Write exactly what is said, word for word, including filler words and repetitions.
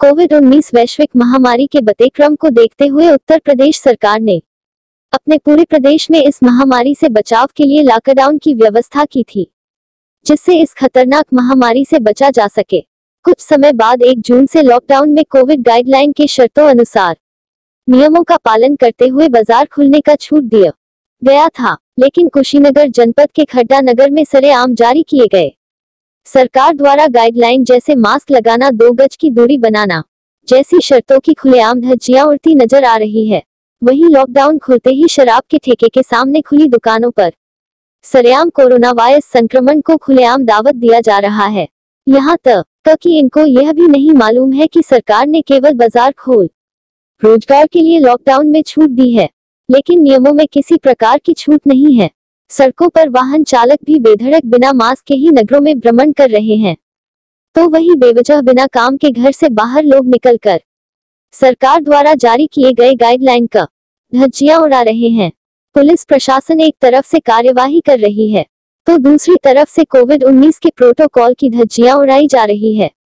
Covid उन्नीस वैश्विक महामारी के बढ़ते क्रम को देखते हुए उत्तर प्रदेश सरकार ने अपने पूरे प्रदेश में इस महामारी से बचाव के लिए लॉकडाउन की व्यवस्था की थी, जिससे इस खतरनाक महामारी से बचा जा सके। कुछ समय बाद एक जून से लॉकडाउन में कोविड गाइडलाइन के शर्तों अनुसार नियमों का पालन करते हुए बाजार खुलने का छूट दिया गया था, लेकिन कुशीनगर जनपद के खड्डा नगर में सरेआम जारी किए गए। सरकार द्वारा गाइडलाइन जैसे मास्क लगाना, दो गज की दूरी बनाना जैसी शर्तों की खुलेआम धज्जियां उड़ती नजर आ रही है। वहीं लॉकडाउन खुलते ही शराब के ठेके के सामने खुली दुकानों पर सरेआम कोरोना वायरस संक्रमण को खुलेआम दावत दिया जा रहा है। यहाँ तक कि इनको यह भी नहीं मालूम है कि सरकार ने केवल बाजार खोल रोजगार के लिए लॉकडाउन में छूट दी है, लेकिन नियमों में किसी प्रकार की छूट नहीं है। सड़कों पर वाहन चालक भी बेधड़क बिना मास्क के ही नगरों में भ्रमण कर रहे हैं, तो वही बेवजह बिना काम के घर से बाहर लोग निकलकर सरकार द्वारा जारी किए गए गाइडलाइन का धज्जियां उड़ा रहे हैं। पुलिस प्रशासन एक तरफ से कार्यवाही कर रही है, तो दूसरी तरफ से कोविड उन्नीस के प्रोटोकॉल की धज्जियां उड़ाई जा रही है।